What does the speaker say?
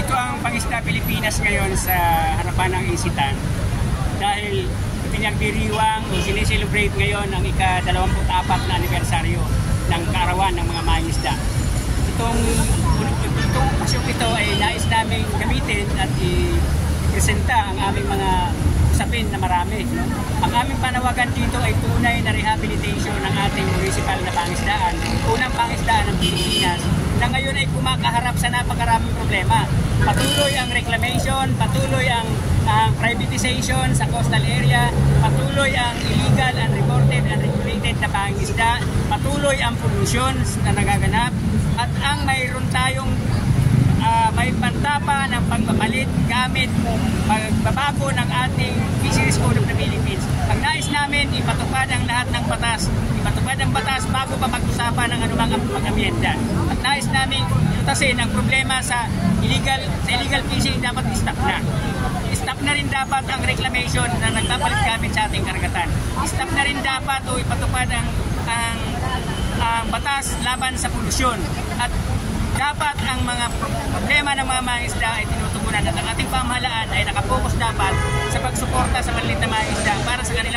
Nandito ang Pangisda Pilipinas ngayon sa harapan ng Isitan dahil pinagdiriwang o sineselebrate ngayon ang ika-24 na anibersaryo ng kaarawan ng mga mangingisda. Itong pasyong ito ay nais namin gamitin at i-presenta ang aming mga usapin na marami. Ang aming panawagan dito ay tunay na rehabilitation ng ating municipal na pangisdaan, unang pangisdaan ng Pilipinas, na ngayon ay kumakaharap sa napakaraming problema. Patuloy ang reclamation, patuloy ang privatization sa coastal area, patuloy ang illegal, unreported, unregulated na pangisda, patuloy ang pollution na nagaganap, at ang mayroon tayong may banta pa ng pagpapalit gamit pagbabago ng ating Fisheries Code of the Philippines. Ang nais namin, ipatupad ang lahat ng batas. Ipatupad ang batas bago pa pag-usapan ng anumang pag-amyenda. At nais namin lutasin ang problema sa illegal fishing, dapat stop na. Stop na rin dapat ang reclamation na nagpapalit gamit sa ating karagatan. Stop na rin dapat o ipatupad ang batas laban sa polusyon. At dapat ang mga problema ng mga mangisda ay tinutugunan at ang ating pamahalaan ay nakapokus dapat sa pagsuporta sa maliit na mangisda para sa kanila